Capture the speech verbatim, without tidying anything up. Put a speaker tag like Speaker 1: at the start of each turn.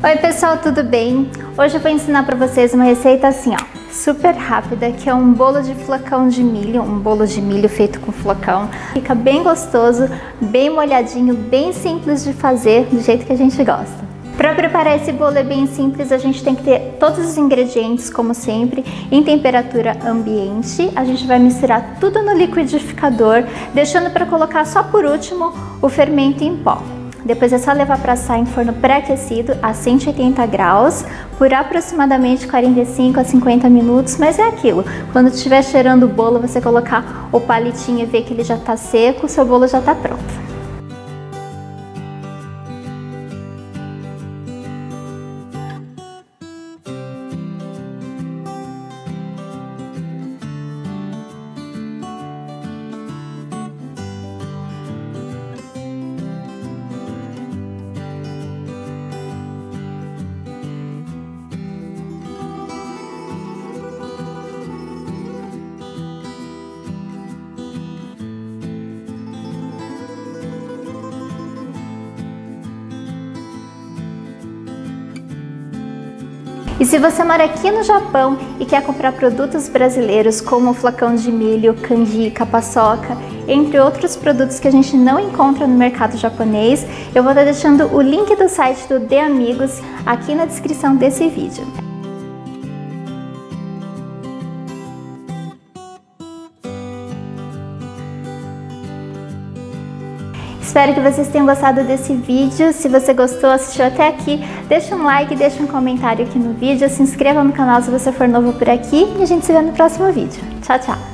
Speaker 1: Oi pessoal, tudo bem? Hoje eu vou ensinar para vocês uma receita assim, ó, super rápida, que é um bolo de flocão de milho, um bolo de milho feito com flocão. Fica bem gostoso, bem molhadinho, bem simples de fazer, do jeito que a gente gosta. Para preparar esse bolo é bem simples, a gente tem que ter todos os ingredientes, como sempre, em temperatura ambiente. A gente vai misturar tudo no liquidificador, deixando para colocar só por último o fermento em pó. Depois é só levar para assar em forno pré-aquecido a cento e oitenta graus por aproximadamente quarenta e cinco a cinquenta minutos, mas é aquilo, quando estiver cheirando o bolo, você colocar o palitinho e ver que ele já está seco, o seu bolo já está pronto. E se você mora aqui no Japão e quer comprar produtos brasileiros como o flocão de milho, canjica, paçoca, entre outros produtos que a gente não encontra no mercado japonês, eu vou estar deixando o link do site do The Amigos aqui na descrição desse vídeo. Espero que vocês tenham gostado desse vídeo. Se você gostou, assistiu até aqui, deixa um like, deixa um comentário aqui no vídeo, se inscreva no canal se você for novo por aqui e a gente se vê no próximo vídeo. Tchau, tchau!